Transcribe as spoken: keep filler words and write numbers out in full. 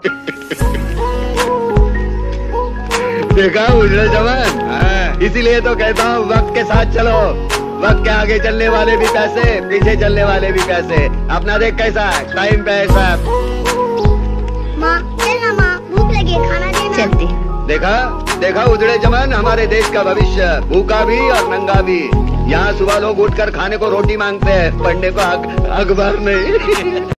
देखा उजड़े जवान, इसीलिए तो कहता हूँ वक्त के साथ चलो। वक्त के आगे चलने वाले भी पैसे, पीछे चलने वाले भी पैसे। अपना देख कैसा टाइम पे ऐसा। माँ चल ना माँ, भूख लगी है, खाना देना। चलती। देखा देखा उजड़े जवान, हमारे देश का भविष्य, भूखा भी और नंगा भी। यहाँ सुबह लोग उठकर खाने को रोटी मांगते हैं, पढ़ने को अखबार नहीं।